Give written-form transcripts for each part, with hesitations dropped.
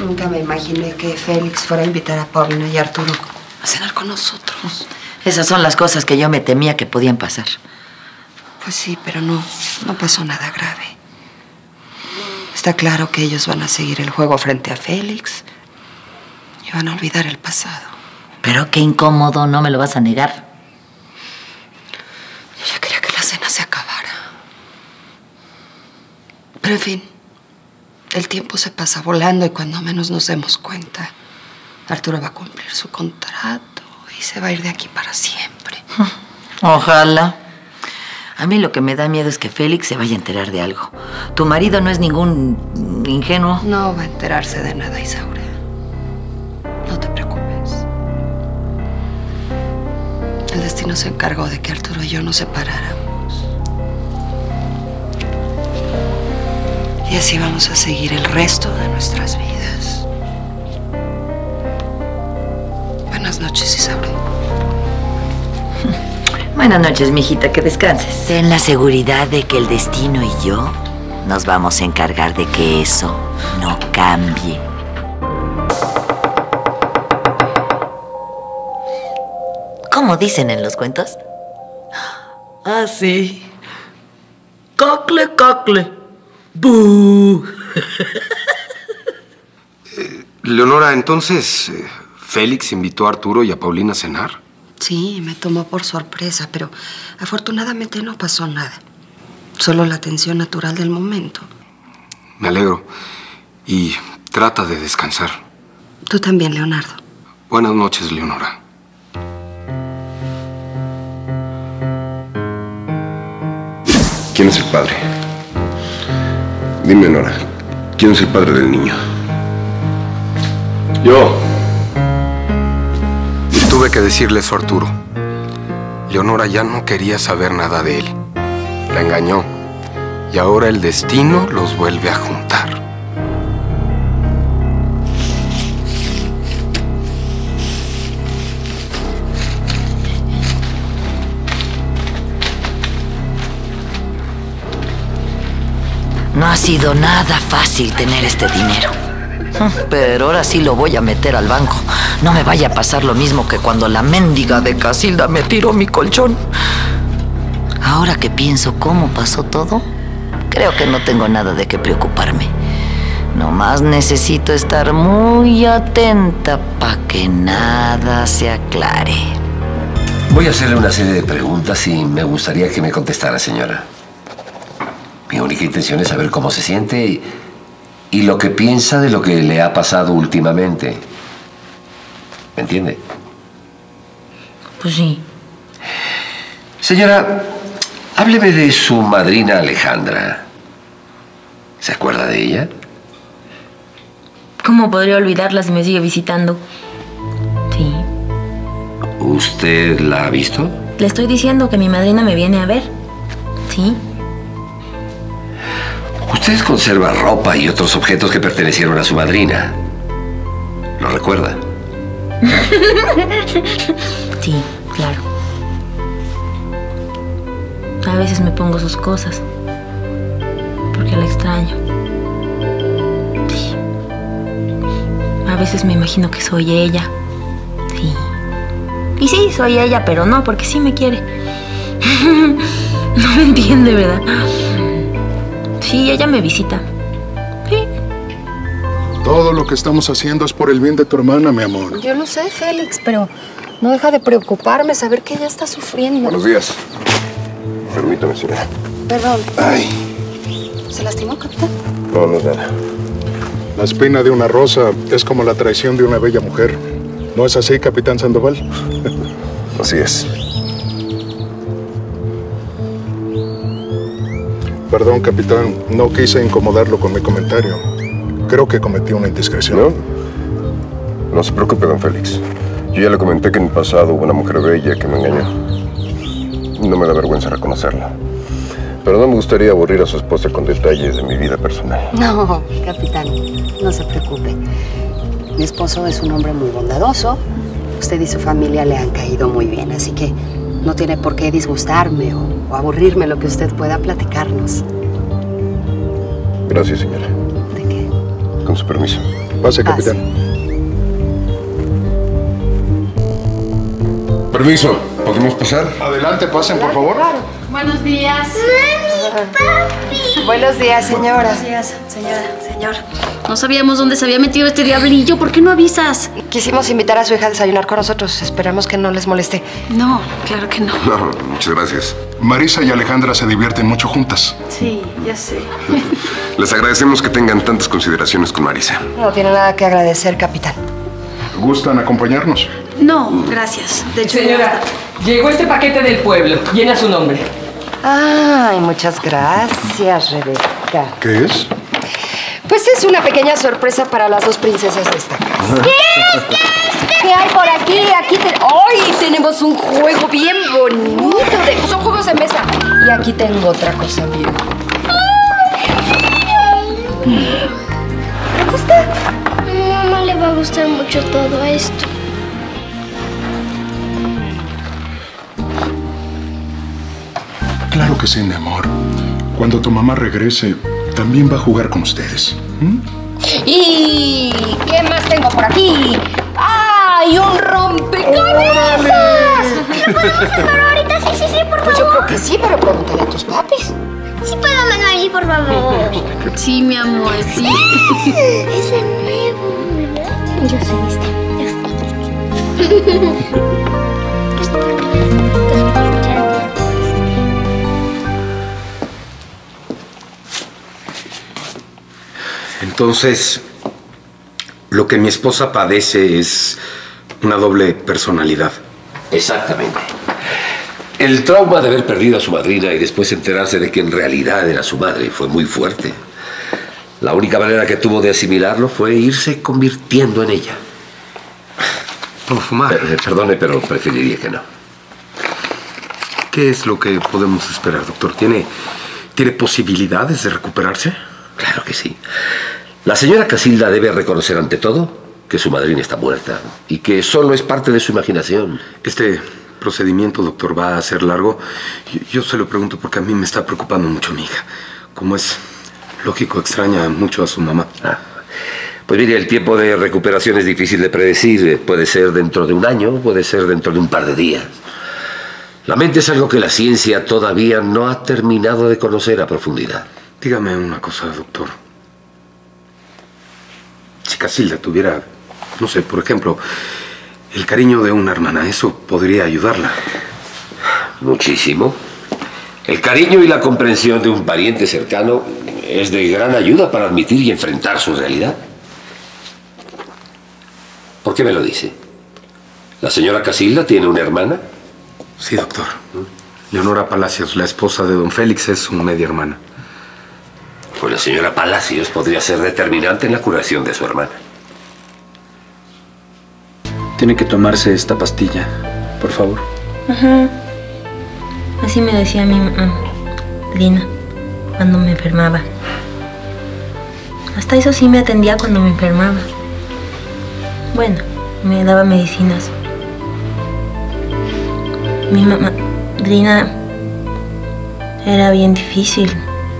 Nunca me imaginé que Félix fuera a invitar a Paulina y a Arturo a cenar con nosotros. Esas son las cosas que yo me temía que podían pasar. Pues sí, pero no pasó nada grave. Está claro que ellos van a seguir el juego frente a Félix y van a olvidar el pasado. Pero qué incómodo, no me lo vas a negar. Yo ya quería que la cena se acabara. Pero en fin, el tiempo se pasa volando y cuando menos nos demos cuenta, Arturo va a cumplir su contrato y se va a ir de aquí para siempre. Ojalá. A mí lo que me da miedo es que Félix se vaya a enterar de algo. Tu marido no es ningún ingenuo. No va a enterarse de nada, Isaura. No te preocupes. El destino se encargó de que Arturo y yo nos separáramos. Y así vamos a seguir el resto de nuestras vidas. Buenas noches, Isaura. Buenas noches, mijita, que descanses. Ten la seguridad de que el destino y yo nos vamos a encargar de que eso no cambie. ¿Cómo dicen en los cuentos? Ah, sí. Cacle, cacle. ¡Bú! Leonora, entonces, ¿Félix invitó a Arturo y a Paulina a cenar? Sí, me tomó por sorpresa, pero afortunadamente no pasó nada. Solo la tensión natural del momento. Me alegro. Y trata de descansar. Tú también, Leonardo. Buenas noches, Leonora. ¿Quién es el padre? Dime, Nora, ¿quién es el padre del niño? Yo. Tuve que decirle eso a Arturo. Leonora ya no quería saber nada de él. La engañó. Y ahora el destino los vuelve a juntar. No ha sido nada fácil tener este dinero. Pero ahora sí lo voy a meter al banco. No me vaya a pasar lo mismo que cuando la mendiga de Casilda me tiró mi colchón. Ahora que pienso cómo pasó todo, creo que no tengo nada de qué preocuparme. Nomás necesito estar muy atenta para que nada se aclare. Voy a hacerle una serie de preguntas y me gustaría que me contestara, señora. Mi única intención es saber cómo se siente y lo que piensa de lo que le ha pasado últimamente. ¿Me entiende? Pues sí. Señora, hábleme de su madrina Alejandra. ¿Se acuerda de ella? ¿Cómo podría olvidarla si me sigue visitando? Sí. ¿Usted la ha visto? Le estoy diciendo que mi madrina me viene a ver. Sí. Usted conserva ropa y otros objetos que pertenecieron a su madrina. ¿Lo recuerda? Sí, claro. A veces me pongo sus cosas. Porque la extraño. Sí. A veces me imagino que soy ella. Sí. Y sí, soy ella, pero no, porque sí me quiere. No me entiende, ¿verdad? Sí, ella me visita. Sí. Todo lo que estamos haciendo es por el bien de tu hermana, mi amor. Yo lo sé, Félix, pero no deja de preocuparme saber que ella está sufriendo. Buenos días. Permítame, señora. Perdón. Ay. ¿Se lastimó, capitán? No, no es nada. La espina de una rosa es como la traición de una bella mujer. ¿No es así, capitán Sandoval? Así es. Perdón, capitán. No quise incomodarlo con mi comentario. Creo que cometí una indiscreción. ¿No? No se preocupe, don Félix. Yo ya le comenté que en el pasado hubo una mujer bella que me engañó. No me da vergüenza reconocerla. Pero no me gustaría aburrir a su esposa con detalles de mi vida personal. No, capitán, no se preocupe. Mi esposo es un hombre muy bondadoso. Usted y su familia le han caído muy bien, así que no tiene por qué disgustarme o aburrirme lo que usted pueda platicarnos. Gracias, señora. ¿De qué? Con su permiso. Pase, capitán. Permiso, ¿podemos pasar? Adelante, pasen, por favor. Buenos días. Buenos días, señora. Buenos días, señor. No sabíamos dónde se había metido este diablillo. ¿Por qué no avisas? Quisimos invitar a su hija a desayunar con nosotros. Esperamos que no les moleste. No, claro que no. No, muchas gracias. Marisa y Alejandra se divierten mucho juntas. Sí, ya sé. Les agradecemos que tengan tantas consideraciones con Marisa. No tiene nada que agradecer, capitán. ¿Gustan acompañarnos? No, gracias. De hecho, Señora, llegó este paquete del pueblo. Llena su nombre. Ay, muchas gracias, Rebeca. ¿Qué es? Pues es una pequeña sorpresa para las dos princesas de esta casa. ¿Qué hay por aquí? Hoy tenemos un juego bien bonito. Son juegos de mesa. Y aquí tengo otra cosa bien. ¿Te gusta? A mi mamá le va a gustar mucho todo esto. Claro que sí, mi amor. Cuando tu mamá regrese, también va a jugar con ustedes. ¿Y qué más tengo por aquí? ¡Ay, un rompecabezas! ¿Lo podemos jugar ahorita? Sí, por favor. Pues yo creo que sí, pero pregúntale a tus papis. Sí puedo, Magali, por favor. Sí, mi amor, sí. Es de nuevo, ¿verdad? Yo soy Entonces, lo que mi esposa padece es una doble personalidad. Exactamente. El trauma de haber perdido a su madrina y después enterarse de que en realidad era su madre fue muy fuerte. La única manera que tuvo de asimilarlo fue irse convirtiendo en ella. ¿Puedo fumar? Perdone, pero preferiría que no. ¿Qué es lo que podemos esperar, doctor? ¿Tiene posibilidades de recuperarse? Claro que sí. La señora Casilda debe reconocer ante todo que su madrina está muerta y que solo es parte de su imaginación. Este procedimiento, doctor, va a ser largo. Yo se lo pregunto porque a mí me está preocupando mucho mi hija. Como es lógico, extraña mucho a su mamá. Pues mire, el tiempo de recuperación es difícil de predecir. Puede ser dentro de un año, puede ser dentro de un par de días. La mente es algo que la ciencia todavía no ha terminado de conocer a profundidad. Dígame una cosa, doctor. Si Casilda tuviera, no sé, por ejemplo, el cariño de una hermana, ¿eso podría ayudarla? Muchísimo. El cariño y la comprensión de un pariente cercano es de gran ayuda para admitir y enfrentar su realidad. ¿Por qué me lo dice? ¿La señora Casilda tiene una hermana? Sí, doctor. Leonora Palacios, la esposa de don Félix, es su media hermana. Pues la señora Palacios podría ser determinante en la curación de su hermana. Tiene que tomarse esta pastilla, por favor. Ajá. Así me decía mi mamá, Lina, cuando me enfermaba. Hasta eso sí me atendía cuando me enfermaba. Bueno, me daba medicinas. Mi mamá, Lina, era bien difícil.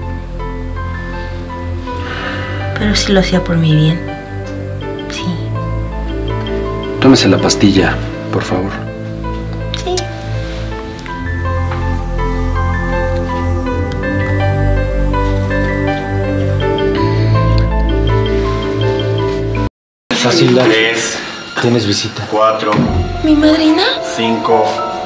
Pero sí lo hacía por mi bien. Sí. Tómese la pastilla, por favor. Sí. Casilda, 3. tienes visita. 4. ¿Mi madrina? 5.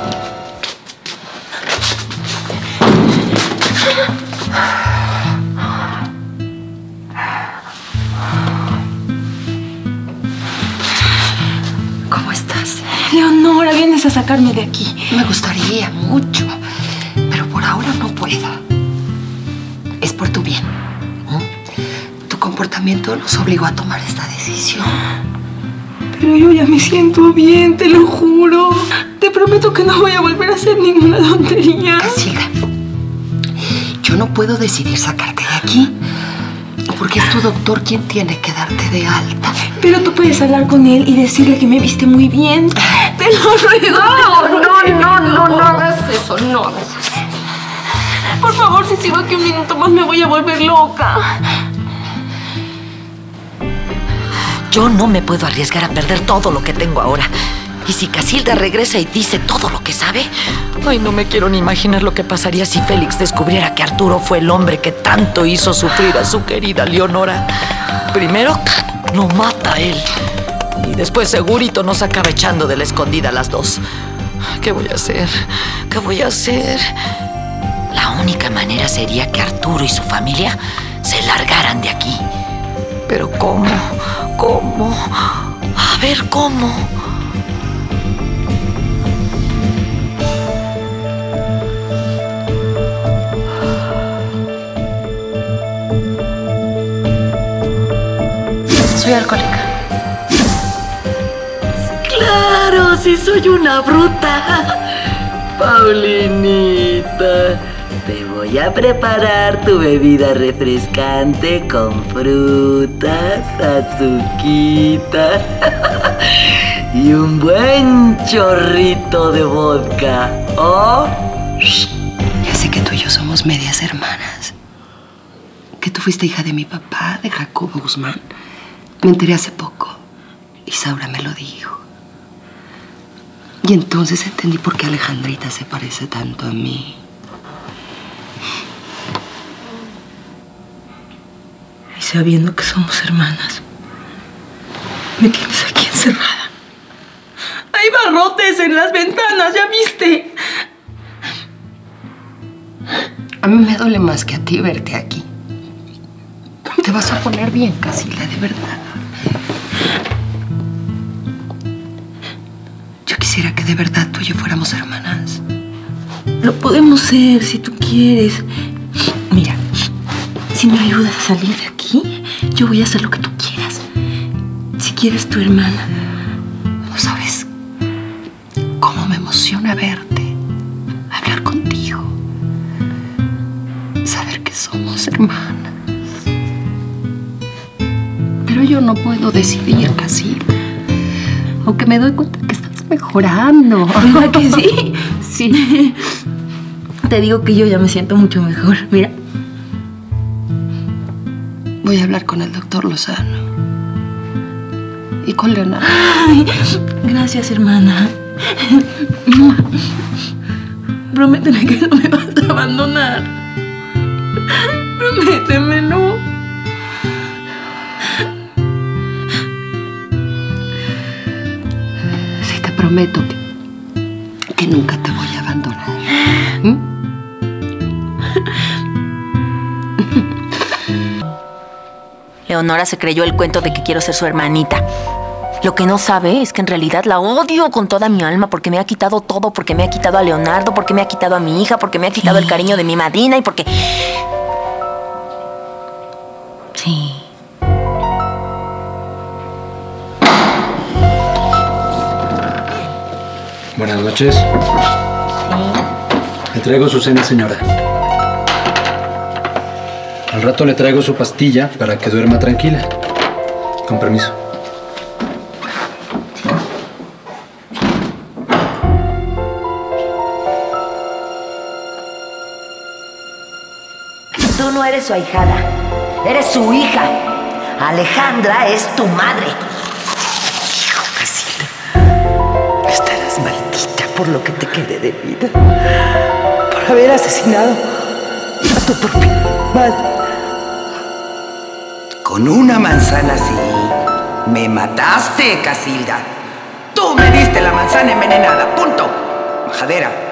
¿Cómo estás? Leonora, vienes a sacarme de aquí. Me gustaría mucho, pero por ahora no puedo. Es por tu bien. Tu comportamiento nos obligó a tomar esta decisión. Pero yo ya me siento bien, te lo juro. Te prometo que no voy a volver a hacer ninguna tontería. Casilda, yo no puedo decidir sacarte de aquí, porque es tu doctor quien tiene que darte de alta. Pero tú puedes hablar con él y decirle que me viste muy bien. Te lo ruego. No hagas eso, no hagas eso. Por favor, si sigo aquí un minuto más me voy a volver loca. Yo no me puedo arriesgar a perder todo lo que tengo ahora. Y si Casilda regresa y dice todo lo que sabe... Ay, no me quiero ni imaginar lo que pasaría si Félix descubriera que Arturo fue el hombre que tanto hizo sufrir a su querida Leonora. Primero, lo mata a él. Y después segurito nos acaba echando de la escondida a las dos. ¿Qué voy a hacer? ¿Qué voy a hacer? La única manera sería que Arturo y su familia se largaran de aquí. Pero ¿cómo? ¿Cómo? A ver, ¿cómo? Soy alcohólica. ¡Claro! ¡Sí soy una bruta! Paulinita, te voy a preparar tu bebida refrescante con frutas, azuquita y un buen chorrito de vodka. ¿Oh? Ya sé que tú y yo somos medias hermanas. Que tú fuiste hija de mi papá, de Jacobo Guzmán. Me enteré hace poco. Isaura me lo dijo. Y entonces entendí por qué Alejandrita se parece tanto a mí. Y sabiendo que somos hermanas, me tienes aquí encerrada. Hay barrotes en las ventanas, ¿ya viste? A mí me duele más que a ti verte aquí. Te vas a poner bien, Casilda, de verdad. Yo quisiera que de verdad tú y yo fuéramos hermanas. Lo podemos ser si tú quieres. Mira, si me ayudas a salir de aquí, yo voy a hacer lo que tú quieras. Si quieres tu hermana. No sabes cómo me emociona verte, hablar contigo, saber que somos hermanas. Pero yo no puedo decidir, Casilda. Aunque me doy cuenta que estás mejorando. ¿Verdad que sí? Sí. Te digo que yo ya me siento mucho mejor. Mira. Voy a hablar con el doctor Lozano. Y con Leonardo. Ay, gracias, hermana. Prométeme que no me vas a abandonar. Prométemelo. Sí, te prometo que nunca te voy a abandonar. Leonora se creyó el cuento de que quiero ser su hermanita. Lo que no sabe es que en realidad la odio con toda mi alma porque me ha quitado todo, porque me ha quitado a Leonardo, porque me ha quitado a mi hija, porque me ha quitado el cariño de mi madrina y porque... Sí. Buenas noches. Le traigo su cena, señora. Al rato le traigo su pastilla para que duerma tranquila. Con permiso. Tú no eres su ahijada, eres su hija. Alejandra es tu madre. Casilda, estarás maldita por lo que te quede de vida. Por haber asesinado a tu propia madre. Con una manzana así, me mataste, Casilda. Tú me diste la manzana envenenada, punto. Majadera.